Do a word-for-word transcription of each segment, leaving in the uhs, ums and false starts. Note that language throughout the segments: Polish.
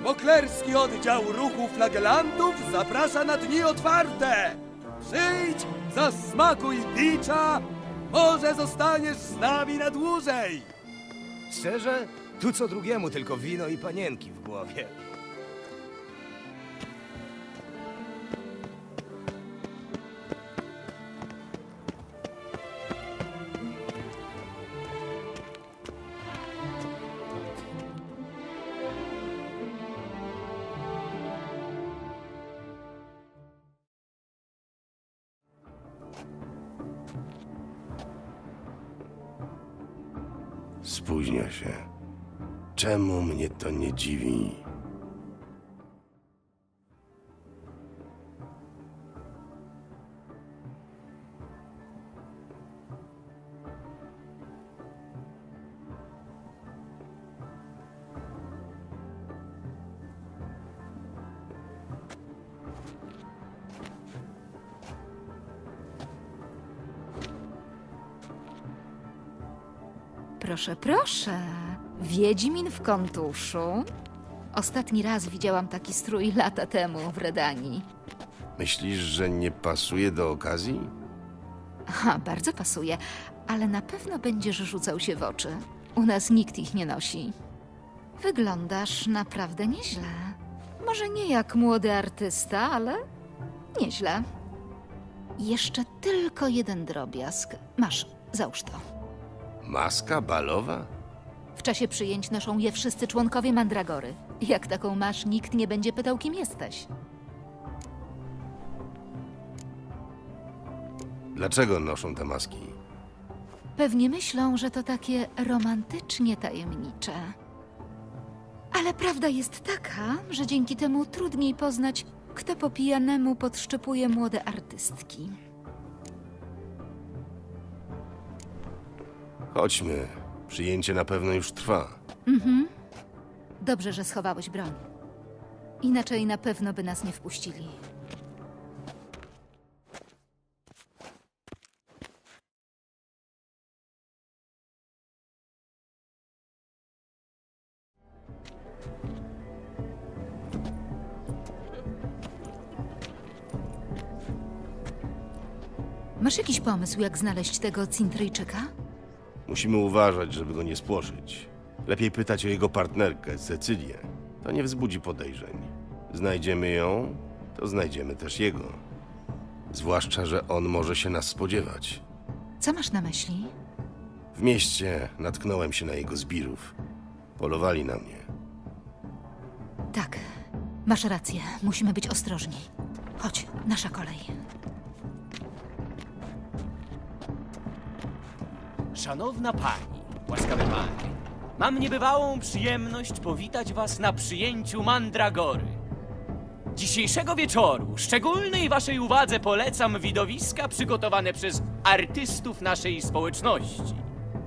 Moklerski Oddział Ruchu Flagelantów zaprasza na dni otwarte. Przyjdź, zasmakuj bicza, może zostaniesz z nami na dłużej. Szczerze? Tu co drugiemu tylko wino i panienki w głowie. Spóźnia się. Czemu mnie to nie dziwi? Proszę, proszę. Wiedźmin w kontuszu. Ostatni raz widziałam taki strój lata temu w Redanii. Myślisz, że nie pasuje do okazji? Aha, bardzo pasuje, ale na pewno będziesz rzucał się w oczy. U nas nikt ich nie nosi. Wyglądasz naprawdę nieźle. Może nie jak młody artysta, ale nieźle. Jeszcze tylko jeden drobiazg. Masz, załóż to. Maska balowa? W czasie przyjęć noszą je wszyscy członkowie Mandragory. Jak taką masz, nikt nie będzie pytał, kim jesteś. Dlaczego noszą te maski? Pewnie myślą, że to takie romantycznie tajemnicze. Ale prawda jest taka, że dzięki temu trudniej poznać, kto po pijanemu podszczepuje młode artystki. Chodźmy. Przyjęcie na pewno już trwa. Mhm. Dobrze, że schowałeś broń. Inaczej na pewno by nas nie wpuścili. Masz jakiś pomysł, jak znaleźć tego Cintryjczyka? Musimy uważać, żeby go nie spłoszyć. Lepiej pytać o jego partnerkę, Cecylię. To nie wzbudzi podejrzeń. Znajdziemy ją, to znajdziemy też jego. Zwłaszcza, że on może się nas spodziewać. Co masz na myśli? W mieście natknąłem się na jego zbirów. Polowali na mnie. Tak, masz rację. Musimy być ostrożni. Chodź, nasza kolej. Szanowna pani, łaskawe panie, mam niebywałą przyjemność powitać was na przyjęciu Mandragory. Dzisiejszego wieczoru szczególnej waszej uwadze polecam widowiska przygotowane przez artystów naszej społeczności.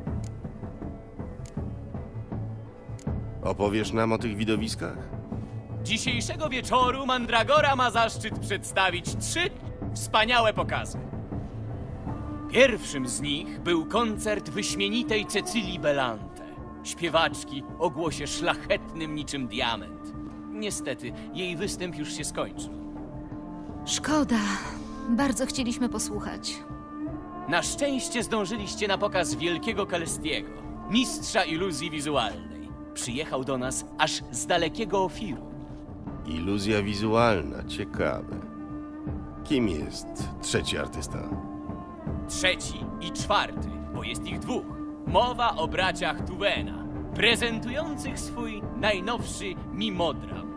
Opowiesz nam o tych widowiskach? Dzisiejszego wieczoru Mandragora ma zaszczyt przedstawić trzy wspaniałe pokazy. Pierwszym z nich był koncert wyśmienitej Cecylii Bellante, śpiewaczki o głosie szlachetnym niczym diament. Niestety, jej występ już się skończył. Szkoda. Bardzo chcieliśmy posłuchać. Na szczęście zdążyliście na pokaz wielkiego Kalestiego, mistrza iluzji wizualnej. Przyjechał do nas aż z dalekiego Ofiru. Iluzja wizualna, ciekawe. Kim jest trzeci artysta? Trzeci i czwarty, bo jest ich dwóch. Mowa o braciach Tuwena, prezentujących swój najnowszy mimodram.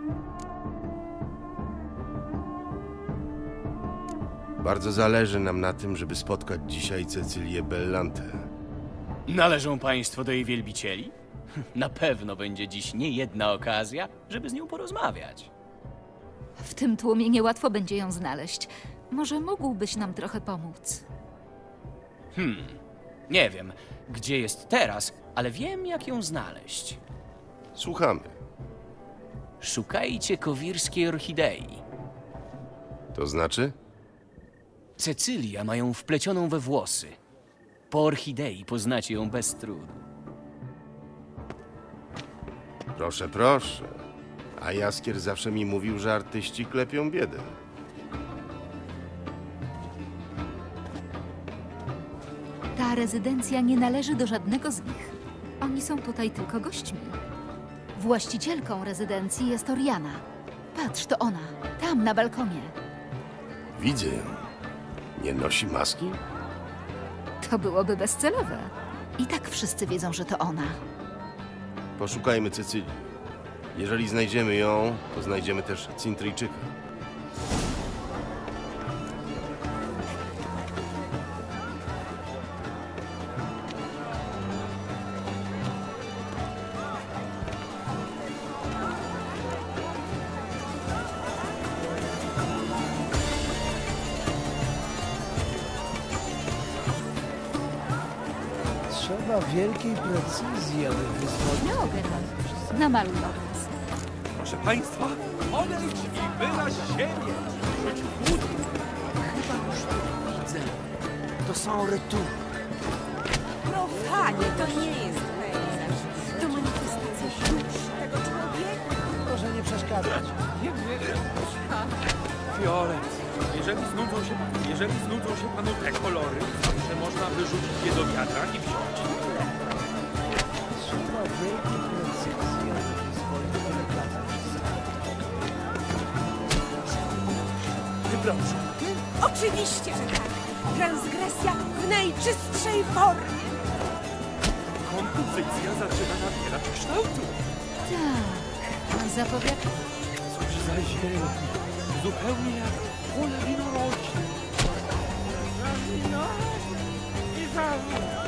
Bardzo zależy nam na tym, żeby spotkać dzisiaj Cecylię Bellante. Należą państwo do jej wielbicieli? Na pewno będzie dziś niejedna okazja, żeby z nią porozmawiać. W tym tłumie niełatwo będzie ją znaleźć. Może mógłbyś nam trochę pomóc? Hmm, nie wiem, gdzie jest teraz, ale wiem, jak ją znaleźć. Słuchamy. Szukajcie kowirskiej orchidei. To znaczy? Cecylia ma ją wplecioną we włosy. Po orchidei poznacie ją bez trudu. Proszę, proszę. A Jaskier zawsze mi mówił, że artyści klepią biedę. Ta rezydencja nie należy do żadnego z nich. Oni są tutaj tylko gośćmi. Właścicielką rezydencji jest Oriana. Patrz, to ona. Tam, na balkonie. Widzę ją. Nie nosi maski? To byłoby bezcelowe. I tak wszyscy wiedzą, że to ona. Poszukajmy Cecylii. Jeżeli znajdziemy ją, to znajdziemy też Cintryjczyka. Trzeba wielkiej precyzji, aby wyzwolić... No, Geralt. Namaluj obraz. Proszę państwa, odejdź i wyraź ziemię! Rzuć wód! Chyba już to widzę. To są rytuły. Profanie, to nie jest pejzaż. To manifestacja dusz tego człowieka. Proszę nie przeszkadzać. Nie wiem. Fiolet, jeżeli znudzą się, jeżeli znudzą się panu te kolory, zawsze można wyrzucić je do wiatra i wziąć inne. Trzeba wielkiej precyzji, aby wyzwolić delikatne. Wybrał Oczywiście, że tak. Transgresja w najczystszej formie. kompozycja zaczyna nabierać kształtu. Tak, on zapowiada... Cóż za zieleń, zupełnie jak pole winorośli. Za wino i za wino.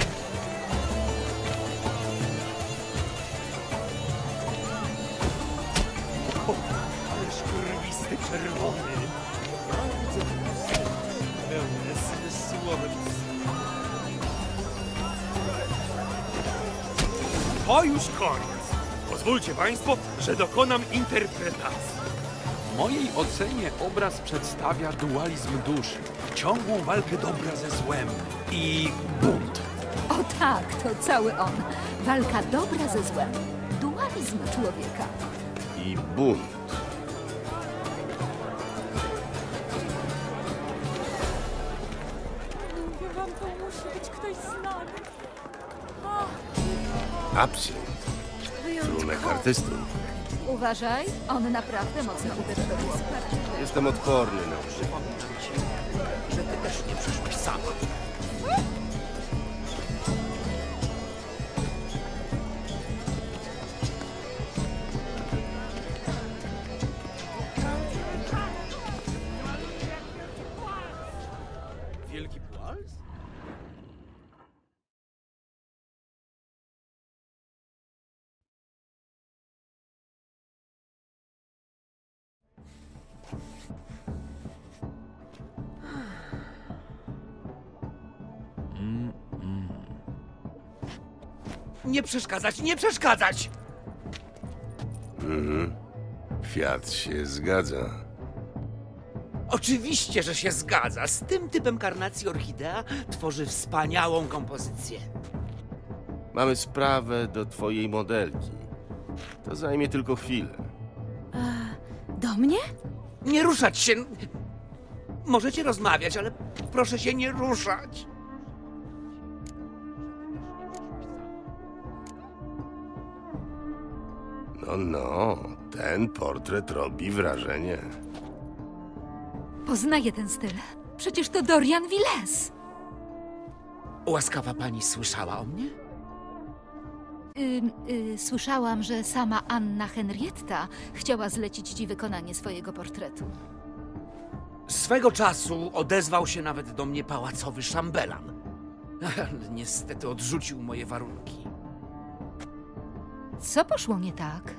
O, ależ krwisty czerwony. Bardzo pełne sensualne. To już koniec. Pozwólcie państwo, że dokonam interpretacji. W mojej ocenie obraz przedstawia dualizm duszy, ciągłą walkę dobra ze złem i bunt. O tak, to cały on. Walka dobra ze złem. Dualizm człowieka. I bunt. Mówię wam, to musi być ktoś znany. Absynt. Trunek artystów. Uważaj, on naprawdę mocno uderza do głowy. Jestem odporny na używanie. Że ty też nie przyszłeś sama. Wielki płals? Nie przeszkadzać, nie przeszkadzać! Kwiat się zgadza. Oczywiście, że się zgadza. Z tym typem karnacji orchidea tworzy wspaniałą kompozycję. Mamy sprawę do twojej modelki. To zajmie tylko chwilę. Do mnie? Nie ruszać się! Możecie rozmawiać, ale proszę się nie ruszać. No, no, ten portret robi wrażenie. Poznaję ten styl. Przecież to Dorian Villes. Łaskawa pani słyszała o mnie? Ym, y, słyszałam, że sama Anna Henrietta chciała zlecić ci wykonanie swojego portretu. Swego czasu odezwał się nawet do mnie pałacowy szambelan. Ale niestety odrzucił moje warunki. Co poszło nie tak?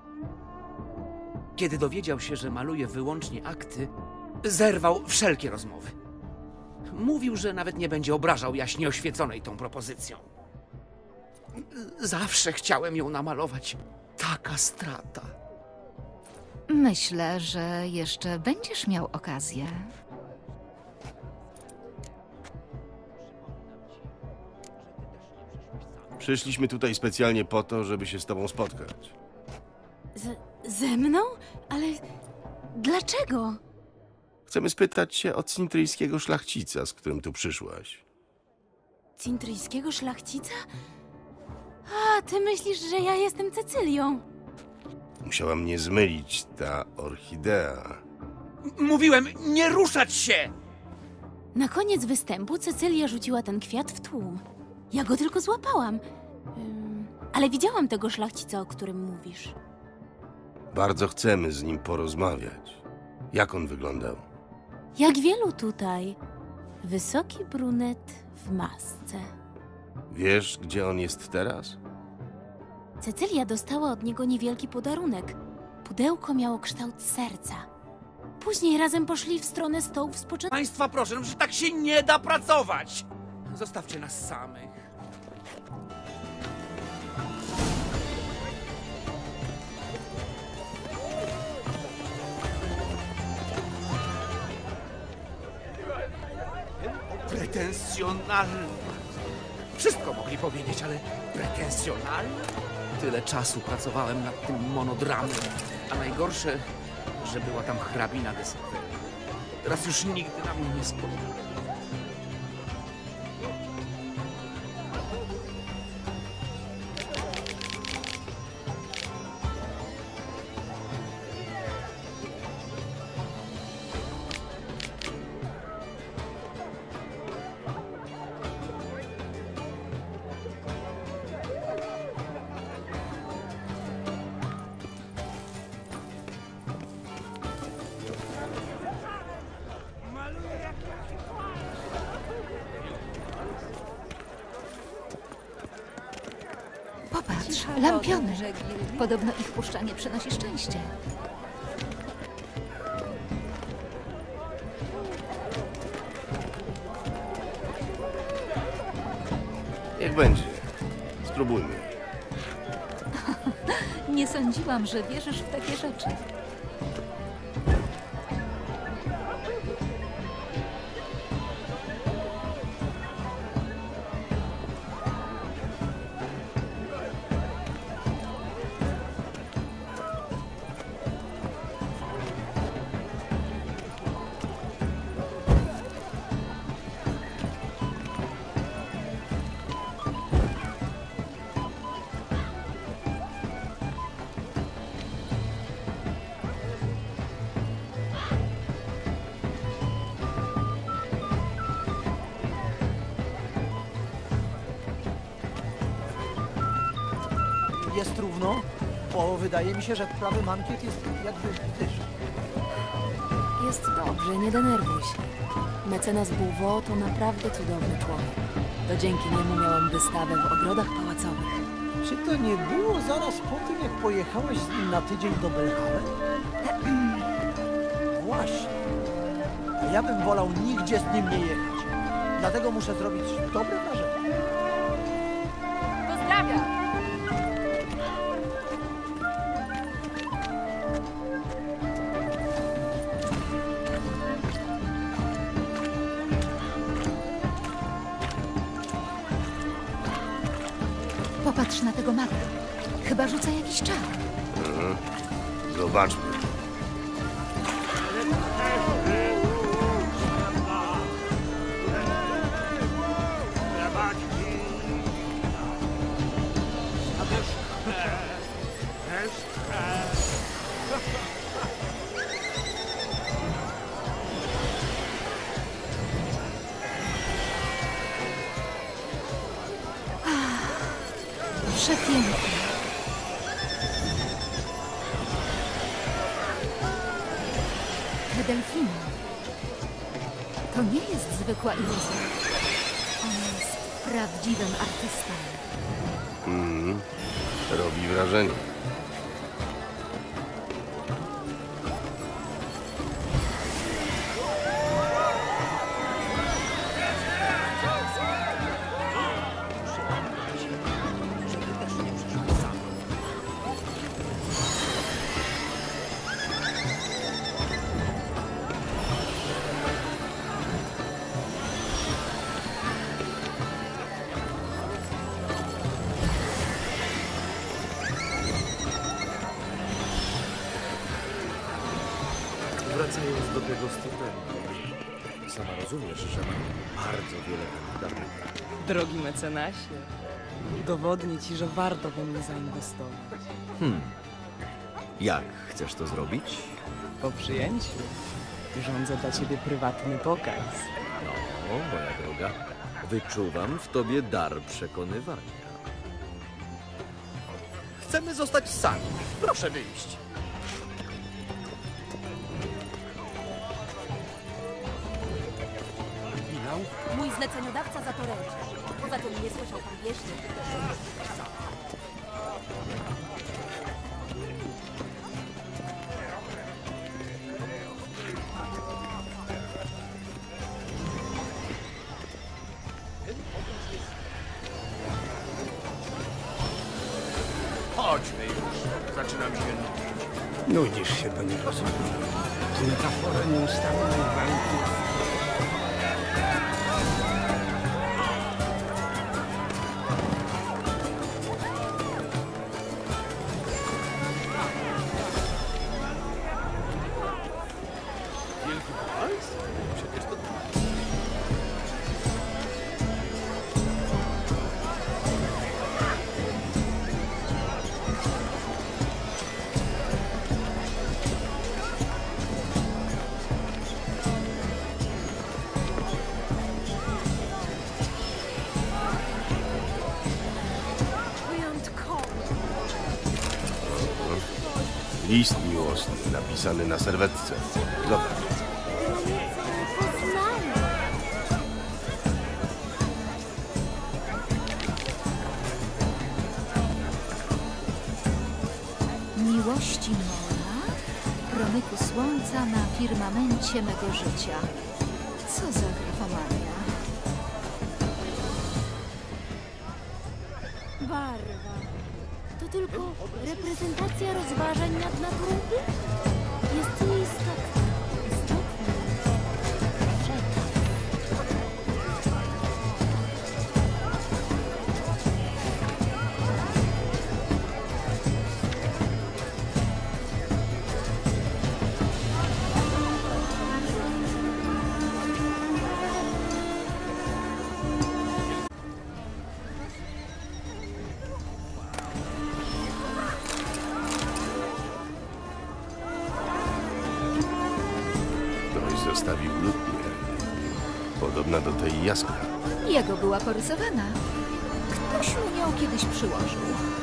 Kiedy dowiedział się, że maluję wyłącznie akty, zerwał wszelkie rozmowy. Mówił, że nawet nie będzie obrażał jaśnie oświeconej tą propozycją. Zawsze chciałem ją namalować. Taka strata. Myślę, że jeszcze będziesz miał okazję. Przyszliśmy tutaj specjalnie po to, żeby się z tobą spotkać. Z Ze mną? Ale dlaczego? Chcemy spytać się o cintryjskiego szlachcica, z którym tu przyszłaś. Cintryjskiego szlachcica? A, ty myślisz, że ja jestem Cecylią? Musiała mnie zmylić ta orchidea. M- Mówiłem, nie ruszać się! Na koniec występu Cecylia rzuciła ten kwiat w tłum. Ja go tylko złapałam. Ym, ale widziałam tego szlachcica, o którym mówisz. Bardzo chcemy z nim porozmawiać. Jak on wyglądał? Jak wielu tutaj. Wysoki brunet w masce. Wiesz, gdzie on jest teraz? Cecylia dostała od niego niewielki podarunek. Pudełko miało kształt serca. Później razem poszli w stronę stołów spoczynku. Państwa proszę, no, że tak się nie da pracować! Zostawcie nas samych. Pretensjonalny. Wszystko mogli powiedzieć, ale pretensjonalny? Tyle czasu pracowałem nad tym monodramem, a najgorsze, że była tam hrabina de Sèvres. Teraz już nigdy na mnie nie spojrzy. Popatrz, lampiony. Podobno ich puszczanie przynosi szczęście. Niech będzie. Spróbujmy. Nie sądziłam, że wierzysz w takie rzeczy. Jest równo, bo wydaje mi się, że prawy mankiet jest jakby wyższy. Jest dobrze, nie denerwuj się. Mecenas Bouveau to naprawdę cudowny człowiek. To dzięki niemu miałam wystawę w ogrodach pałacowych. Czy to nie było zaraz po tym, jak pojechałeś z nim na tydzień do Belhaven? Właśnie. A ja bym wolał nigdzie z nim nie jechać. Dlatego muszę zrobić dobre wrażenie. Pozdrawiam! Popatrz na tego maga. Chyba rzuca jakiś czar. Mhm. Zobaczmy. Przepięknie. Te delfiny. To nie jest zwykła iluzja. On jest prawdziwym artystą. Mhm. Robi wrażenie. Wracając do tego stypendium, sama rozumiesz, że mam bardzo wiele kandydatów. Drogi mecenasie, udowodnię ci, że warto we mnie zainwestować. Hmm. Jak chcesz to zrobić? Po przyjęciu urządzę dla ciebie prywatny pokaz. No, moja droga, wyczuwam w tobie dar przekonywania. Chcemy zostać sami. Proszę wyjść. Finał? Mój zleceniodawca za to ręczy. Poza tym nie słyszał pan wieści. Chodźmy już. Zaczynam się nudzić. Nudzisz się, to nie rozumiem. To metafora nieustannej walki. Wielki wals? Przecież to... List miłosny, napisany na serwetce. Zobacz. Miłości moja, promyku słońca na firmamencie mego życia. Co za grafomania. Barwa. To tylko reprezentacja rozważań nad naturą bytu. Jest nieistotna. Istotna jest przekaz. Ktoś zostawił lutnię. Podobna do tej jaskra. Jego była porysowana. Ktoś mu ją kiedyś przyłożył.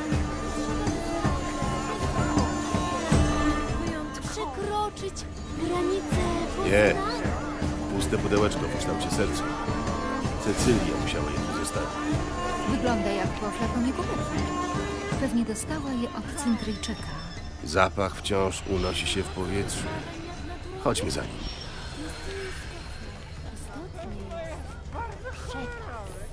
Przekroczyć granicę Jest. poznania. Puste pudełeczko w kształcie serca. Cecylia musiała je tu zostawić. Wygląda jak po flakonie kuperki. Pewnie dostała je od Cyntryjczyka. Zapach wciąż unosi się w powietrzu. Chodźmy za nim. Istotny jest przekaz.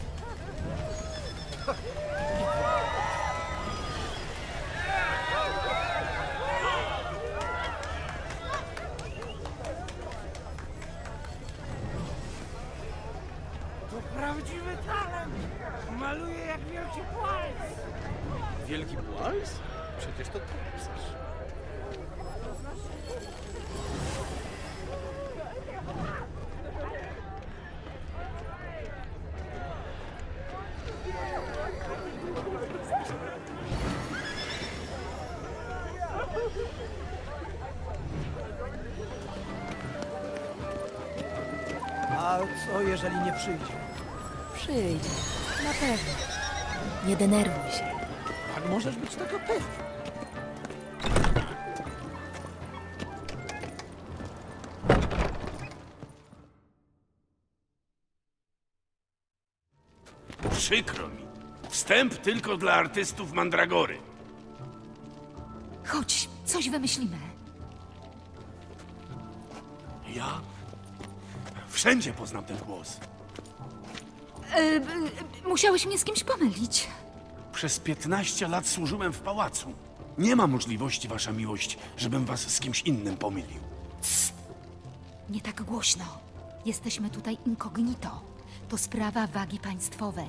Prawdziwy talent! Maluje jak wielki płaz! Wielki wals? Przecież to ty pisasz. A co jeżeli nie przyjdzie? Przyjdzie. Na pewno. Nie denerwuj się. Jak możesz być taka pewna? Przykro mi. Wstęp tylko dla artystów Mandragory. Chodź, coś wymyślimy. Ja? Wszędzie poznam ten głos. E, e, musiałeś mnie z kimś pomylić. Przez piętnaście lat służyłem w pałacu. Nie ma możliwości, wasza miłość, żebym was z kimś innym pomylił. Nie tak głośno. Jesteśmy tutaj incognito. To sprawa wagi państwowej.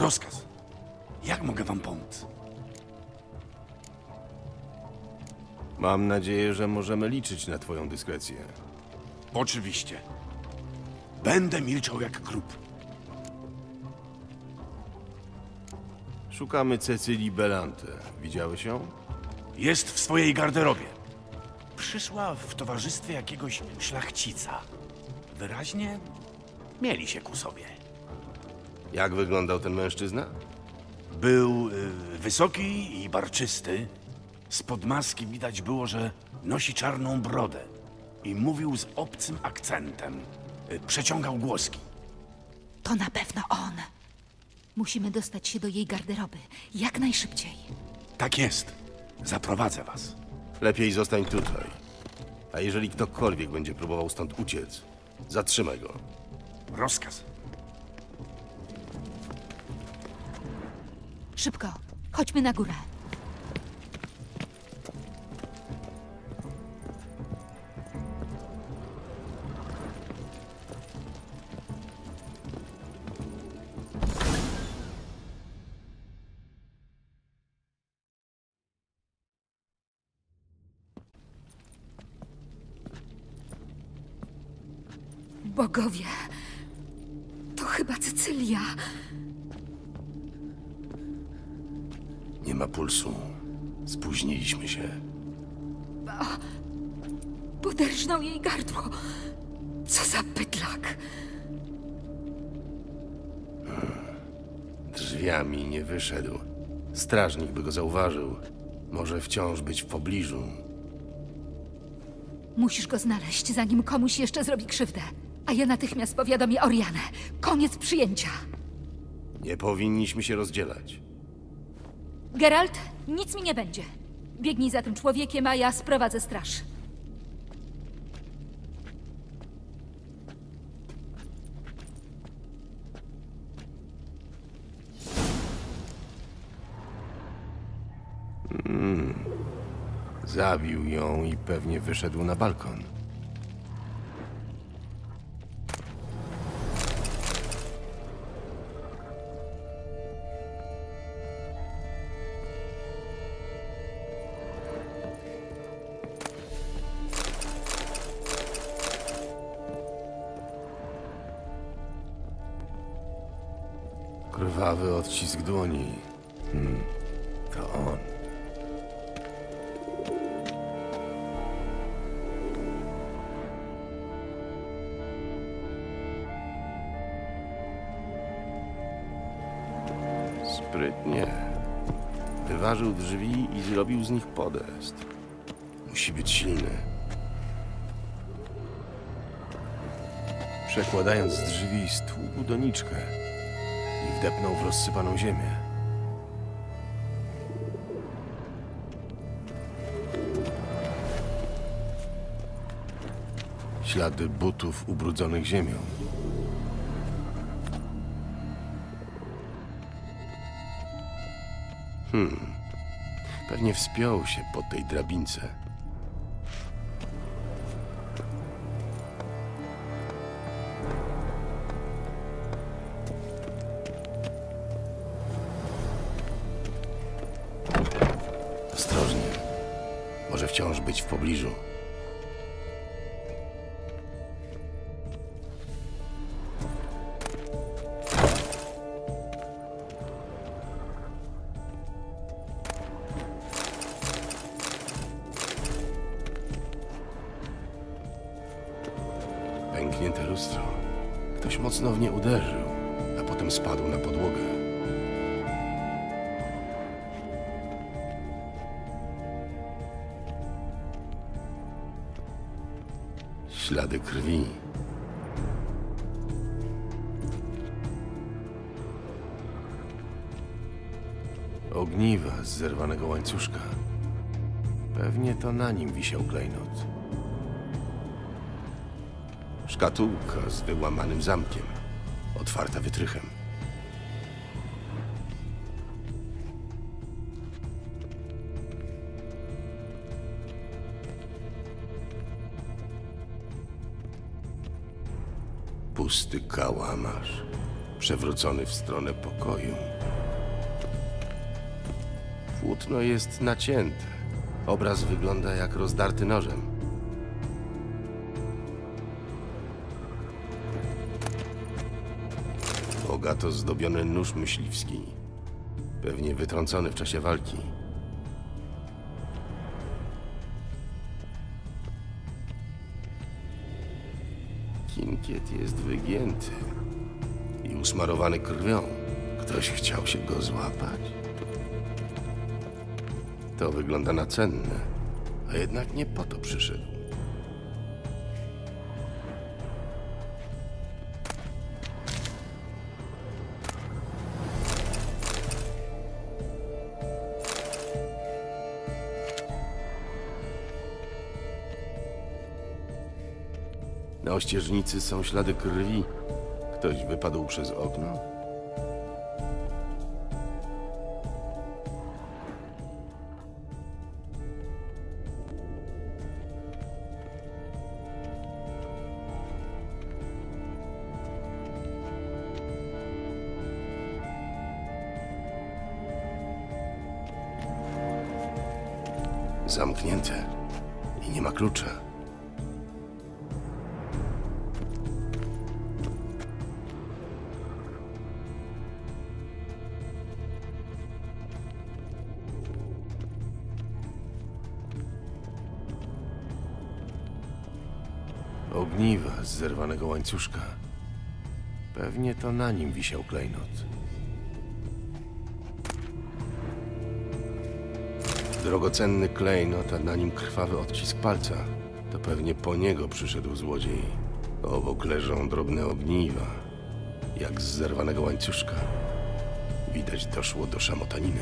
Rozkaz. Jak mogę wam pomóc? Mam nadzieję, że możemy liczyć na twoją dyskrecję. Oczywiście. Będę milczał jak krób. Szukamy Cecylii Belante. Widziałeś ją? Jest w swojej garderobie. Przyszła w towarzystwie jakiegoś szlachcica. Wyraźnie mieli się ku sobie. Jak wyglądał ten mężczyzna? Był y, wysoki i barczysty. Spod maski widać było, że nosi czarną brodę i mówił z obcym akcentem. Y, przeciągał głoski. To na pewno on. Musimy dostać się do jej garderoby. Jak najszybciej. Tak jest. Zaprowadzę was. Lepiej zostań tutaj. A jeżeli ktokolwiek będzie próbował stąd uciec, zatrzymaj go. Rozkaz. Szybko. Chodźmy na górę. Bogowie, to chyba Cecylia. Nie ma pulsu. Spóźniliśmy się. Poderżnął jej gardło. Co za bydlak. Drzwiami nie wyszedł. Strażnik by go zauważył. Może wciąż być w pobliżu. Musisz go znaleźć, zanim komuś jeszcze zrobi krzywdę. A ja natychmiast powiadomię Orianę. Koniec przyjęcia. Nie powinniśmy się rozdzielać. Geralt, nic mi nie będzie. Biegnij za tym człowiekiem, a ja sprowadzę straż. Hmm. Zabił ją i pewnie wyszedł na balkon. Krwawy odcisk dłoni. Hmm. To on. Sprytnie. Wyważył drzwi i zrobił z nich podest. Musi być silny. Przekładając z drzwi, stłukł doniczkę i wdepnął w rozsypaną ziemię. Ślady butów ubrudzonych ziemią. Hmm. Pewnie wspiął się po tej drabince. Ostrożnie. Może wciąż być w pobliżu. Pęknięte lustro. Ktoś mocno w nie uderzył, a potem spadł na podłogę. Ślady krwi. Ogniwa z zerwanego łańcuszka. Pewnie to na nim wisiał klejnot. Szkatułka z wyłamanym zamkiem, otwarta wytrychem. Pusty kałamarz, przewrócony w stronę pokoju. Płótno jest nacięte, Obraz wygląda jak rozdarty nożem. Bogato zdobiony nóż myśliwski. Pewnie wytrącony w czasie walki. Kinkiet jest wygięty i usmarowany krwią. Ktoś chciał się go złapać? To wygląda na cenne, a jednak nie po to przyszedł. Na ościeżnicy są ślady krwi. Ktoś wypadł przez okno? Zamknięte i nie ma klucza. Ogniwa z zerwanego łańcuszka. Pewnie to na nim wisiał klejnot. Drogocenny klejnot, a na nim krwawy odcisk palca. To pewnie po niego przyszedł złodziej. Obok leżą drobne ogniwa, jak z zerwanego łańcuszka. Widać, doszło do szamotaniny.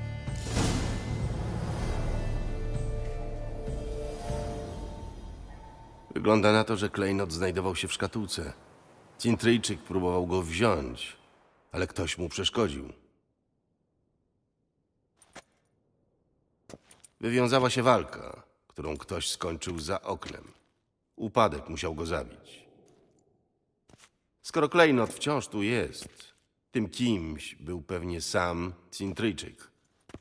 Wygląda na to, że klejnot znajdował się w szkatułce. Cintryjczyk próbował go wziąć, ale ktoś mu przeszkodził. Wywiązała się walka, którą ktoś skończył za oknem. Upadek musiał go zabić. Skoro klejnot wciąż tu jest, tym kimś był pewnie sam Cintryjczyk.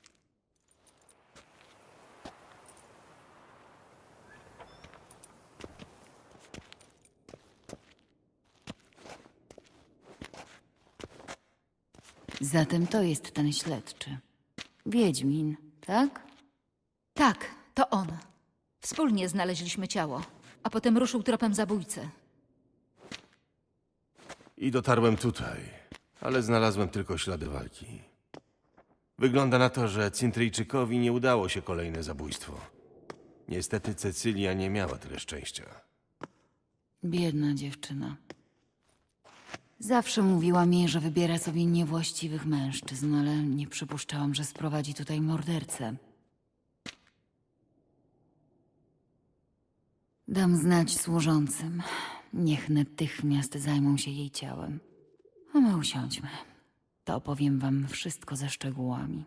Zatem to jest ten śledczy. Wiedźmin, tak? Tak, to on. Wspólnie znaleźliśmy ciało, a potem ruszył tropem zabójcy. I dotarłem tutaj, ale znalazłem tylko ślady walki. Wygląda na to, że Cintryjczykowi nie udało się kolejne zabójstwo. Niestety Cecylia nie miała tyle szczęścia. Biedna dziewczyna. Zawsze mówiła mi, że wybiera sobie niewłaściwych mężczyzn, ale nie przypuszczałam, że sprowadzi tutaj mordercę. Dam znać służącym. Niech natychmiast zajmą się jej ciałem. A my usiądźmy. To opowiem wam wszystko ze szczegółami.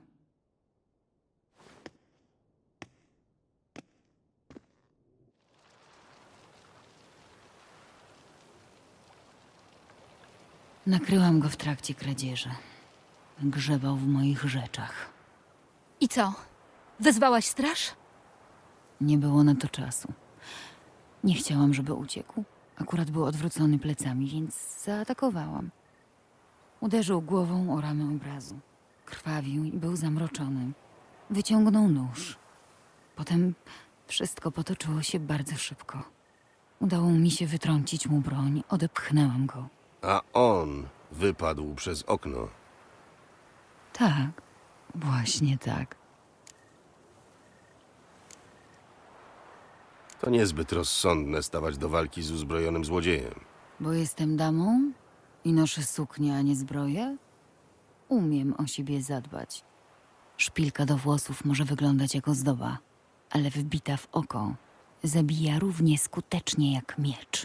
Nakryłam go w trakcie kradzieży. Grzebał w moich rzeczach. I co? Wezwałaś straż? Nie było na to czasu. Nie chciałam, żeby uciekł. Akurat był odwrócony plecami, więc zaatakowałam. Uderzył głową o ramę obrazu. Krwawił i był zamroczony. Wyciągnął nóż. Potem wszystko potoczyło się bardzo szybko. Udało mi się wytrącić mu broń, odepchnęłam go. A on wypadł przez okno. Tak, właśnie tak. To niezbyt rozsądne stawać do walki z uzbrojonym złodziejem. Bo jestem damą i noszę suknię, a nie zbroję? Umiem o siebie zadbać. Szpilka do włosów może wyglądać jak ozdoba, ale wbita w oko zabija równie skutecznie jak miecz.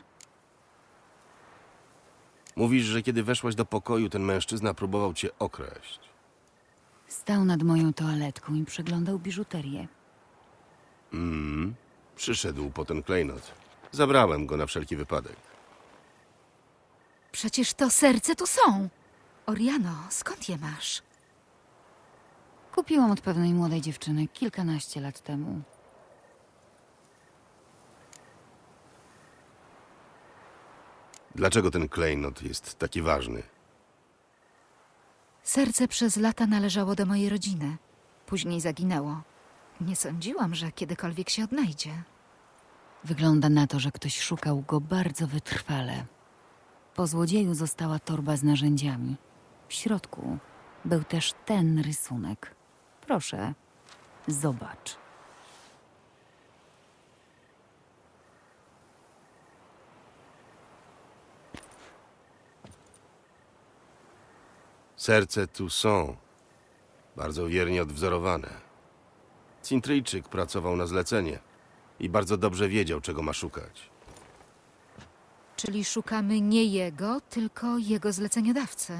Mówisz, że kiedy weszłaś do pokoju, ten mężczyzna próbował cię okraść. Stał nad moją toaletką i przeglądał biżuterię. Mm, przyszedł po ten klejnot. Zabrałem go na wszelki wypadek. Przecież to serce tu są. Oriano, skąd je masz? Kupiłam od pewnej młodej dziewczyny kilkanaście lat temu. Dlaczego ten klejnot jest taki ważny? Serce przez lata należało do mojej rodziny. Później zaginęło. Nie sądziłam, że kiedykolwiek się odnajdzie. Wygląda na to, że ktoś szukał go bardzo wytrwale. Po złodzieju została torba z narzędziami. W środku był też ten rysunek. Proszę, zobacz. Serce Toussaint. Bardzo wiernie odwzorowane. Cintryjczyk pracował na zlecenie i bardzo dobrze wiedział, czego ma szukać. Czyli szukamy nie jego, tylko jego zleceniodawcy.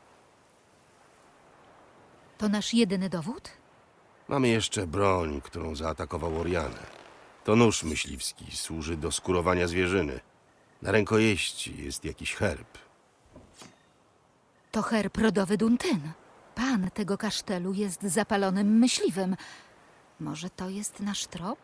To nasz jedyny dowód? Mamy jeszcze broń, którą zaatakował Orianę. To nóż myśliwski, służy do skurowania zwierzyny. Na rękojeści jest jakiś herb. To herb rodowy Duntyn. Pan tego kasztelu jest zapalonym myśliwym. Może to jest nasz trop?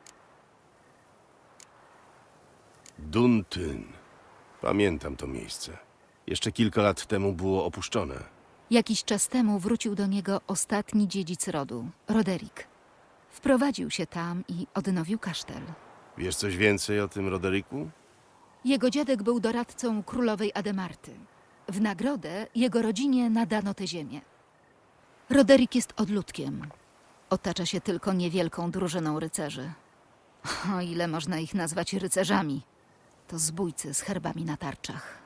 Duntyn. Pamiętam to miejsce. Jeszcze kilka lat temu było opuszczone. Jakiś czas temu wrócił do niego ostatni dziedzic rodu, Roderick. Wprowadził się tam i odnowił kasztel. Wiesz coś więcej o tym Roderiku? Jego dziadek był doradcą królowej Ademarty. W nagrodę jego rodzinie nadano tę ziemię. Roderick jest odludkiem. Otacza się tylko niewielką drużyną rycerzy. O ile można ich nazwać rycerzami? To zbójcy z herbami na tarczach.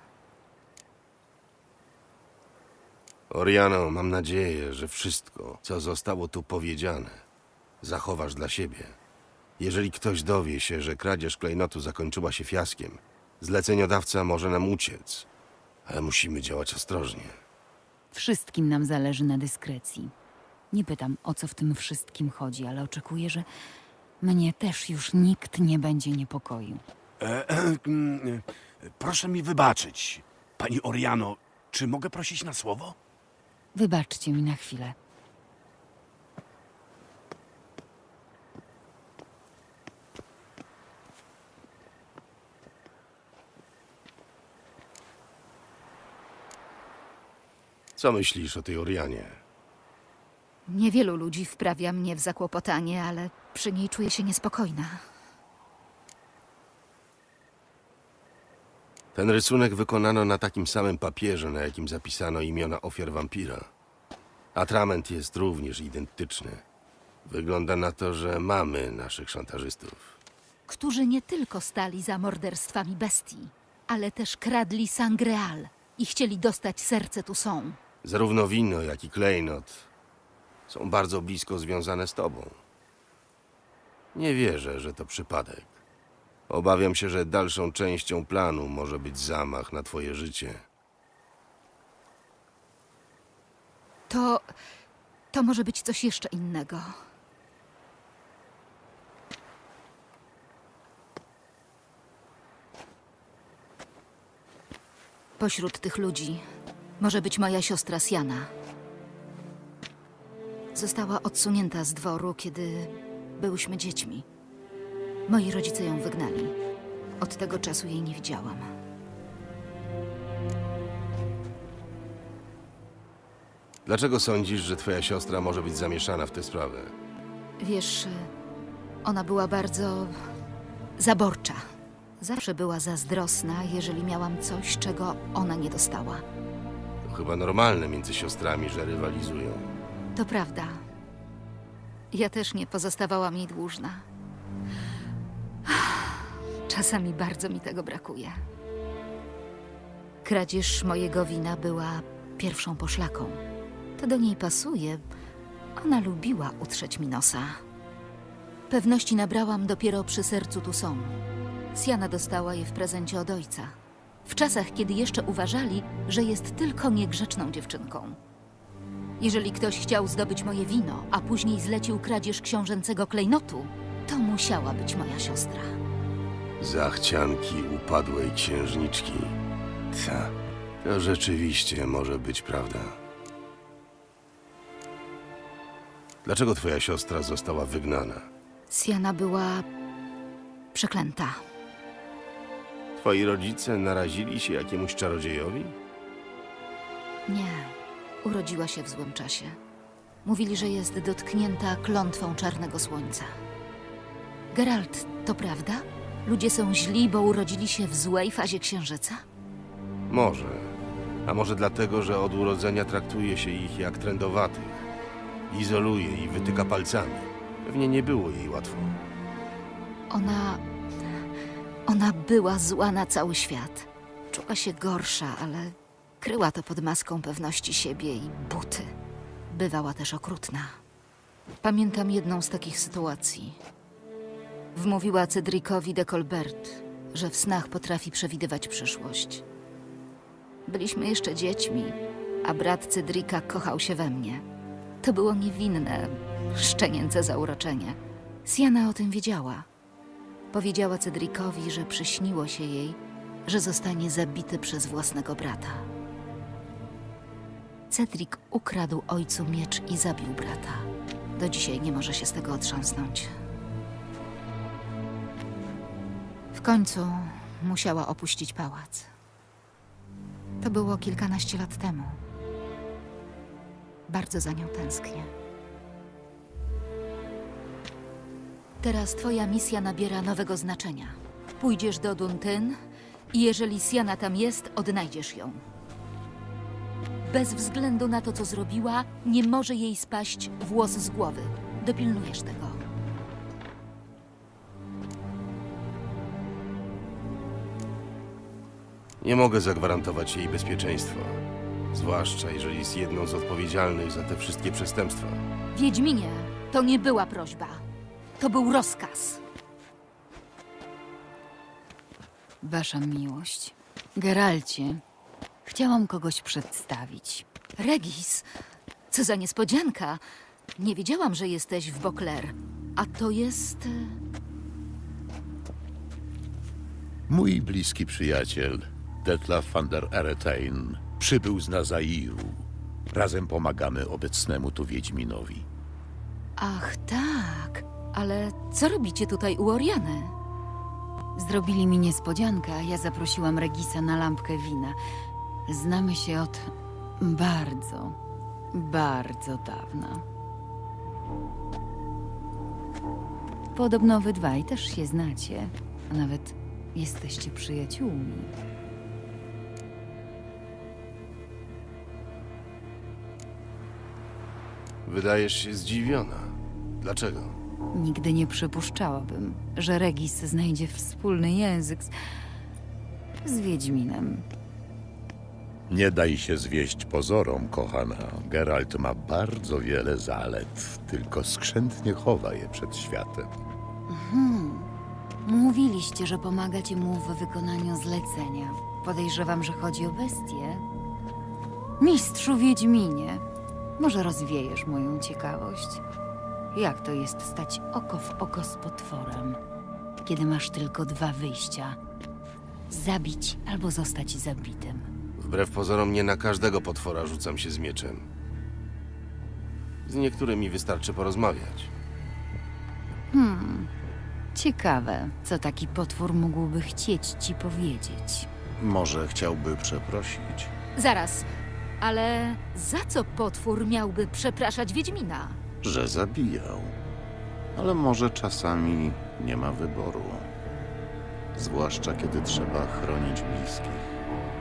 Oriano, mam nadzieję, że wszystko, co zostało tu powiedziane, zachowasz dla siebie. Jeżeli ktoś dowie się, że kradzież klejnotu zakończyła się fiaskiem, zleceniodawca może nam uciec, ale musimy działać ostrożnie. Wszystkim nam zależy na dyskrecji. Nie pytam, o co w tym wszystkim chodzi, ale oczekuję, że mnie też już nikt nie będzie niepokoił. E, e, mm, proszę mi wybaczyć, pani Oriano, czy mogę prosić na słowo? Wybaczcie mi na chwilę. Co myślisz o tej Orianie? Niewielu ludzi wprawia mnie w zakłopotanie, ale przy niej czuję się niespokojna. Ten rysunek wykonano na takim samym papierze, na jakim zapisano imiona ofiar wampira. Atrament jest również identyczny. Wygląda na to, że mamy naszych szantażystów. Którzy nie tylko stali za morderstwami bestii, ale też kradli Sangreal i chcieli dostać serce Toussaint. Zarówno wino, jak i klejnot są bardzo blisko związane z tobą. Nie wierzę, że to przypadek. Obawiam się, że dalszą częścią planu może być zamach na twoje życie. To... to może być coś jeszcze innego. Pośród tych ludzi może być moja siostra Siana. Została odsunięta z dworu, kiedy byłyśmy dziećmi. Moi rodzice ją wygnali. Od tego czasu jej nie widziałam. Dlaczego sądzisz, że twoja siostra może być zamieszana w tę sprawę? Wiesz, ona była bardzo zaborcza. Zawsze była zazdrosna, jeżeli miałam coś, czego ona nie dostała. To chyba normalne między siostrami, że rywalizują. To prawda. Ja też nie pozostawałam jej dłużna. Czasami bardzo mi tego brakuje. Kradzież mojego wina była pierwszą poszlaką. To do niej pasuje. Ona lubiła utrzeć mi nosa. Pewności nabrałam dopiero przy sercu Toussaint. Siana dostała je w prezencie od ojca. W czasach, kiedy jeszcze uważali, że jest tylko niegrzeczną dziewczynką. Jeżeli ktoś chciał zdobyć moje wino, a później zlecił kradzież książęcego klejnotu, to musiała być moja siostra. Zachcianki upadłej księżniczki. Ta, to rzeczywiście może być prawda. Dlaczego twoja siostra została wygnana? Siana była przeklęta. Twoi rodzice narazili się jakiemuś czarodziejowi? Nie, urodziła się w złym czasie. Mówili, że jest dotknięta klątwą czarnego słońca. Geralt, to prawda? Ludzie są źli, bo urodzili się w złej fazie księżyca? Może. A może dlatego, że od urodzenia traktuje się ich jak trędowatych. Izoluje i wytyka palcami. Pewnie nie było jej łatwo. Ona... Ona była zła na cały świat. Czuła się gorsza, ale kryła to pod maską pewności siebie i buty. Bywała też okrutna. Pamiętam jedną z takich sytuacji. Wmówiła Cedricowi de Colbert, że w snach potrafi przewidywać przyszłość. Byliśmy jeszcze dziećmi, a brat Cedrika kochał się we mnie. To było niewinne, szczenięce zauroczenie. Sienna o tym wiedziała. Powiedziała Cedricowi, że przyśniło się jej, że zostanie zabity przez własnego brata. Cedric ukradł ojcu miecz i zabił brata. Do dzisiaj nie może się z tego otrząsnąć. W końcu musiała opuścić pałac. To było kilkanaście lat temu. Bardzo za nią tęsknię. Teraz twoja misja nabiera nowego znaczenia. Pójdziesz do Duntyn i jeżeli Sienna tam jest, odnajdziesz ją. Bez względu na to, co zrobiła, nie może jej spaść włos z głowy. Dopilnujesz tego. Nie mogę zagwarantować jej bezpieczeństwa. Zwłaszcza jeżeli jest jedną z odpowiedzialnych za te wszystkie przestępstwa. Wiedźminie, to nie była prośba. To był rozkaz. Wasza miłość. Geralcie, chciałam kogoś przedstawić. Regis, co za niespodzianka. Nie wiedziałam, że jesteś w Beauclair. A to jest... Mój bliski przyjaciel, Detlaf van der Eretain, przybył z Nazairu. Razem pomagamy obecnemu tu Wiedźminowi. Ach, tak. Ale co robicie tutaj u Oriany? Zrobili mi niespodziankę, a ja zaprosiłam Regisa na lampkę wina. Znamy się od bardzo, bardzo dawna. Podobno wy dwaj też się znacie, a nawet jesteście przyjaciółmi. Wydajesz się zdziwiona. Dlaczego? Nigdy nie przypuszczałabym, że Regis znajdzie wspólny język z, z Wiedźminem. Nie daj się zwieść pozorom, kochana. Geralt ma bardzo wiele zalet, tylko skrzętnie chowa je przed światem. Hmm. Mówiliście, że pomagacie mu w wykonaniu zlecenia. Podejrzewam, że chodzi o bestię. Mistrzu Wiedźminie, może rozwiejesz moją ciekawość? Jak to jest stać oko w oko z potworem, kiedy masz tylko dwa wyjścia? Zabić albo zostać zabitym. Wbrew pozorom nie na każdego potwora rzucam się z mieczem. Z niektórymi wystarczy porozmawiać. Hmm, ciekawe, co taki potwór mógłby chcieć ci powiedzieć. Może chciałby przeprosić. Zaraz, ale za co potwór miałby przepraszać Wiedźmina? Że zabijał. Ale może czasami nie ma wyboru. Zwłaszcza kiedy trzeba chronić bliskich.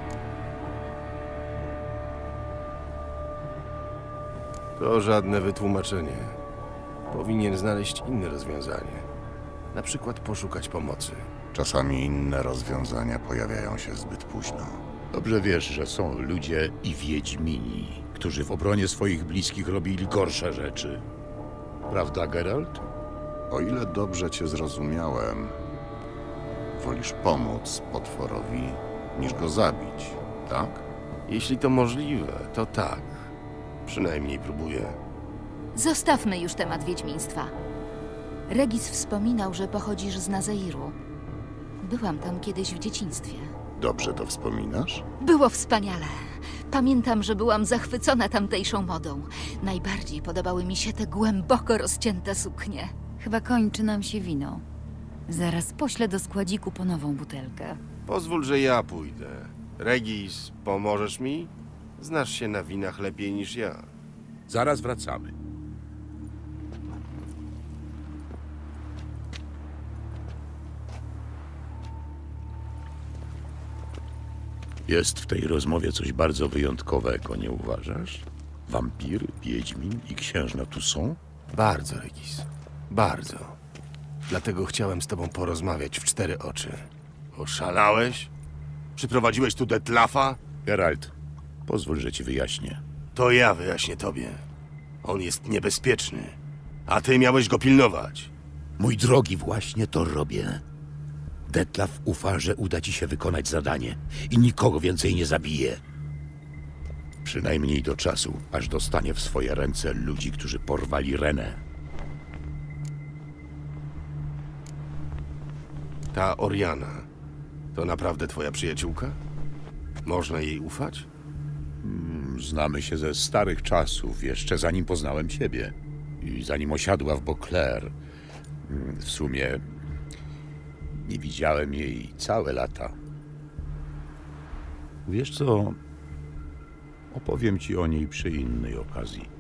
To żadne wytłumaczenie. Powinien znaleźć inne rozwiązanie. Na przykład poszukać pomocy. Czasami inne rozwiązania pojawiają się zbyt późno. Dobrze wiesz, że są ludzie i wiedźmini, którzy w obronie swoich bliskich robili gorsze rzeczy. Prawda, Geralt? O ile dobrze cię zrozumiałem, wolisz pomóc potworowi, niż go zabić, tak? Jeśli to możliwe, to tak. Przynajmniej próbuję. Zostawmy już temat wiedźmiństwa. Regis wspominał, że pochodzisz z Nazairu. Byłam tam kiedyś w dzieciństwie. Dobrze to wspominasz? Było wspaniale. Pamiętam, że byłam zachwycona tamtejszą modą. Najbardziej podobały mi się te głęboko rozcięte suknie. Chyba kończy nam się wino. Zaraz poślę do składziku po nową butelkę. Pozwól, że ja pójdę. Regis, pomożesz mi? Znasz się na winach lepiej niż ja. Zaraz wracamy. Jest w tej rozmowie coś bardzo wyjątkowego, nie uważasz? Wampir, wiedźmin i księżna tu są? Bardzo, Regis. Bardzo. Dlatego chciałem z tobą porozmawiać w cztery oczy. Oszalałeś? Przyprowadziłeś tu Detlafa? Geralt, pozwól, że ci wyjaśnię. To ja wyjaśnię tobie. On jest niebezpieczny. A ty miałeś go pilnować. Mój drogi, właśnie to robię. Detlaf ufa, że uda ci się wykonać zadanie i nikogo więcej nie zabije. Przynajmniej do czasu, aż dostanie w swoje ręce ludzi, którzy porwali Renę. Ta Oriana to naprawdę twoja przyjaciółka? Można jej ufać? Znamy się ze starych czasów, jeszcze zanim poznałem ciebie. I zanim osiadła w Beauclair. W sumie nie widziałem jej całe lata. Wiesz co? Opowiem ci o niej przy innej okazji.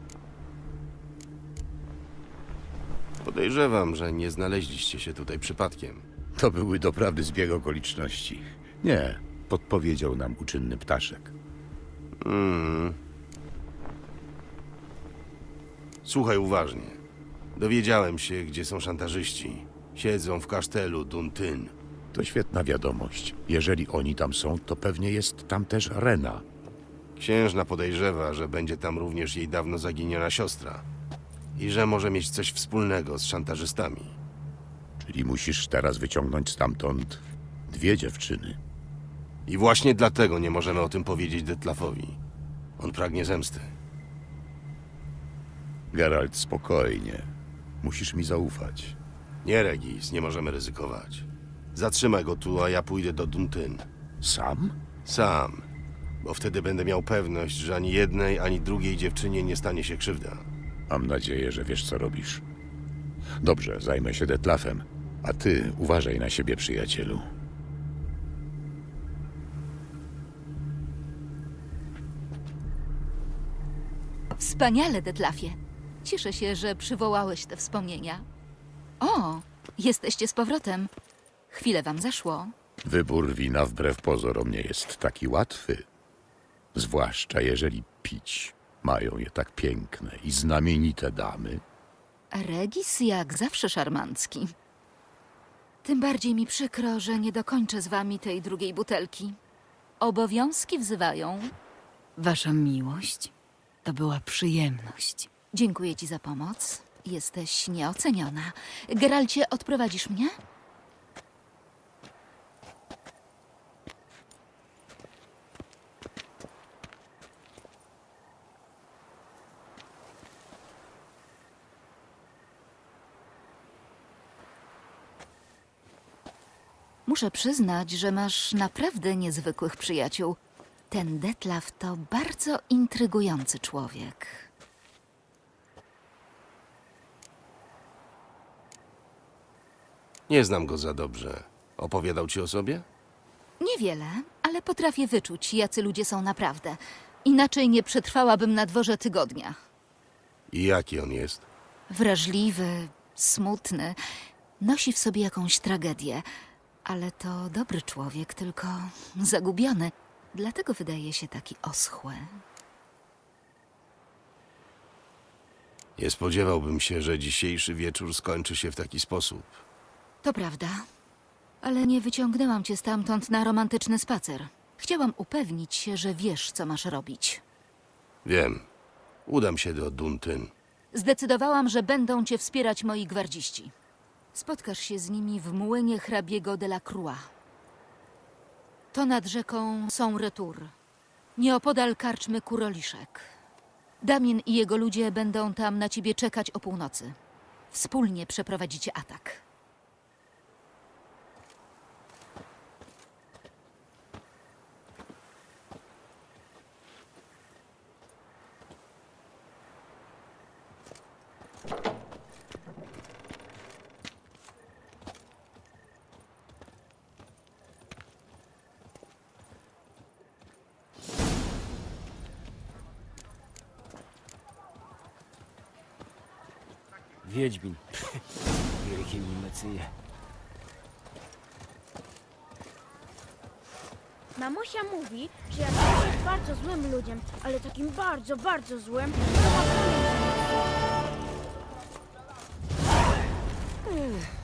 Podejrzewam, że nie znaleźliście się tutaj przypadkiem. To były doprawdy zbieg okoliczności. Nie, podpowiedział nam uczynny ptaszek. Mm. Słuchaj uważnie. Dowiedziałem się, gdzie są szantażyści. Siedzą w kasztelu Duntyn. To świetna wiadomość. Jeżeli oni tam są, to pewnie jest tam też Rena. Księżna podejrzewa, że będzie tam również jej dawno zaginiona siostra. I że może mieć coś wspólnego z szantażystami. Czyli musisz teraz wyciągnąć stamtąd dwie dziewczyny. I właśnie dlatego nie możemy o tym powiedzieć Detlafowi. On pragnie zemsty. Geralt, spokojnie. Musisz mi zaufać. Nie, Regis, nie możemy ryzykować. Zatrzymaj go tu, a ja pójdę do Duntyn. Sam? Sam. Bo wtedy będę miał pewność, że ani jednej, ani drugiej dziewczynie nie stanie się krzywda. Mam nadzieję, że wiesz, co robisz. Dobrze, zajmę się Detlafem. A ty uważaj na siebie, przyjacielu. Wspaniale, Detlafie. Cieszę się, że przywołałeś te wspomnienia. O, jesteście z powrotem. Chwilę wam zaszło. Wybór wina wbrew pozorom nie jest taki łatwy. Zwłaszcza jeżeli pić mają je tak piękne i znamienite damy. Regis jak zawsze szarmancki. Tym bardziej mi przykro, że nie dokończę z wami tej drugiej butelki. Obowiązki wzywają. Wasza miłość to była przyjemność. Dziękuję ci za pomoc. Jesteś nieoceniona. Geralcie, odprowadzisz mnie? Muszę przyznać, że masz naprawdę niezwykłych przyjaciół. Ten Detlaf to bardzo intrygujący człowiek. Nie znam go za dobrze. Opowiadał ci o sobie? Niewiele, ale potrafię wyczuć, jacy ludzie są naprawdę. Inaczej nie przetrwałabym na dworze tygodnia. I jaki on jest? Wrażliwy, smutny, nosi w sobie jakąś tragedię. Ale to dobry człowiek, tylko zagubiony. Dlatego wydaje się taki oschły. Nie spodziewałbym się, że dzisiejszy wieczór skończy się w taki sposób. To prawda, ale nie wyciągnęłam cię stamtąd na romantyczny spacer. Chciałam upewnić się, że wiesz, co masz robić. Wiem. Udam się do Duntyn. Zdecydowałam, że będą cię wspierać moi gwardziści. Spotkasz się z nimi w młynie hrabiego de la Croix. To nad rzeką Saint-Retour, nieopodal karczmy Kuroliszek. Damien i jego ludzie będą tam na ciebie czekać o północy. Wspólnie przeprowadzicie atak. Wiedźmin. Wielkie mecyje. Mamusia mówi, że jak ktoś jest bardzo złym ludziem, ale takim bardzo, bardzo złym, to ma pamięć. Ech.